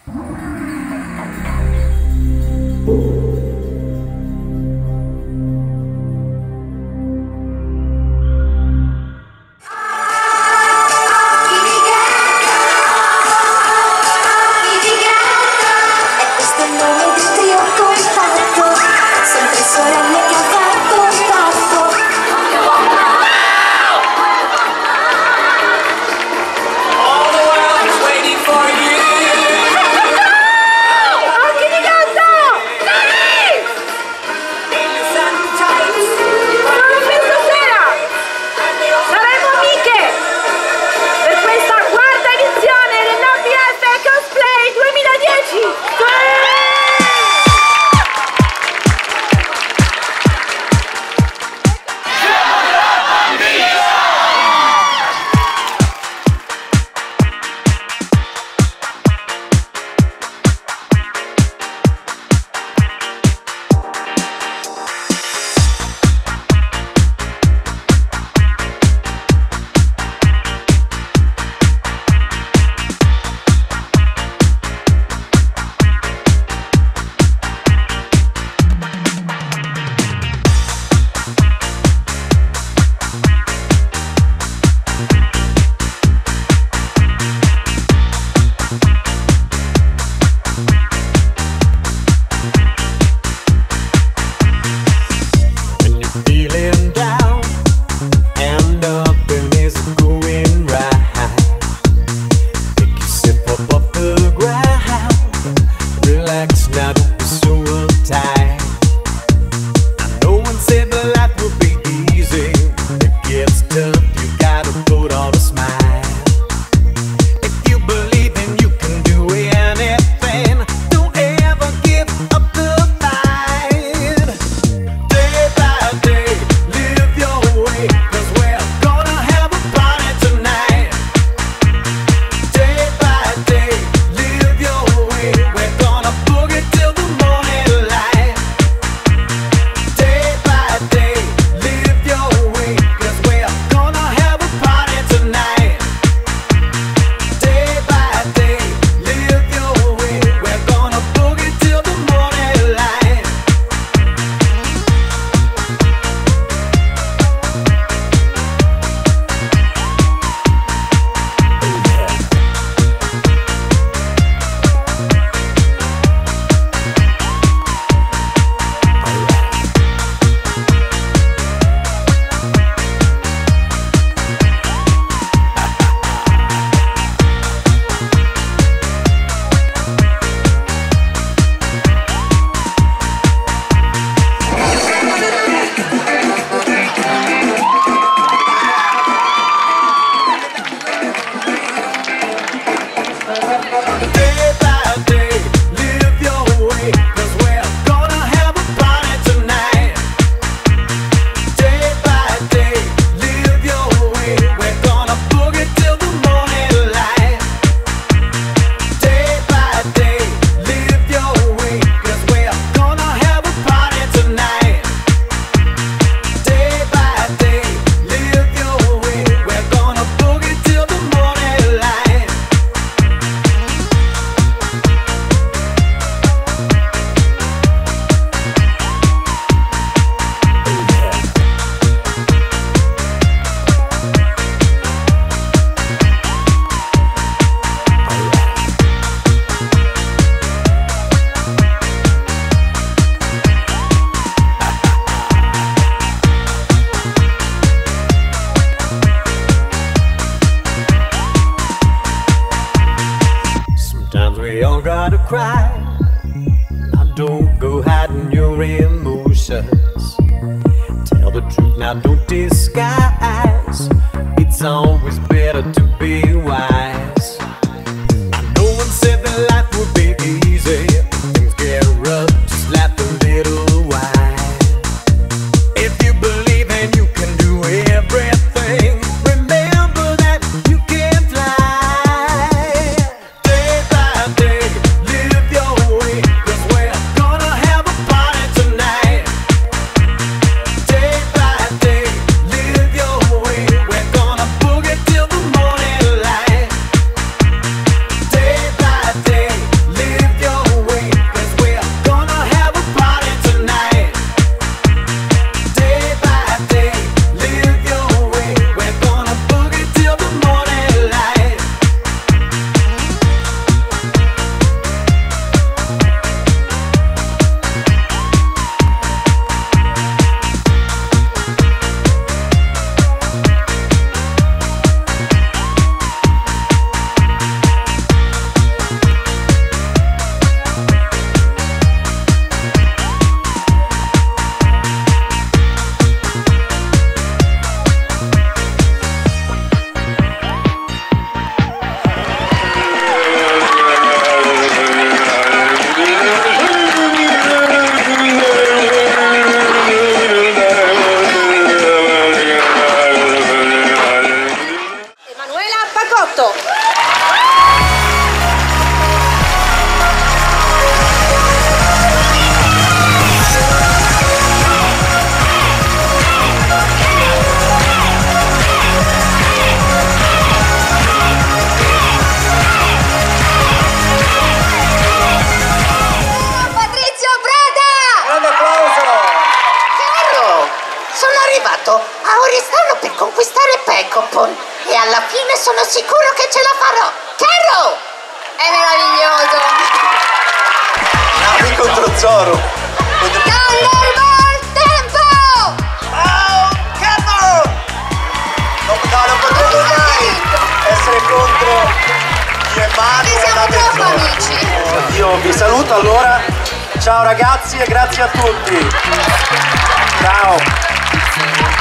gotta cry. Now don't go hiding your emotions. Tell the truth, now don't disguise. It's always better to be wise. No one said that life would be easy. Things get rough, just laugh a little while. If you believe and you can do everything, remember that you can fly. Day by day, live your way, 'cause we're gonna have a party tonight. Day by day, live your way, we're gonna boogie till the morning light. sono sicuro che ce la farò. Carro! È meraviglioso. Nami contro Zoro. Thunderbolt, tempo! Oh, Carro! No, non potremmo mai essere contro io e Manu. Che siamo troppo amici. Io vi saluto allora. Ciao ragazzi e grazie a tutti. Ciao.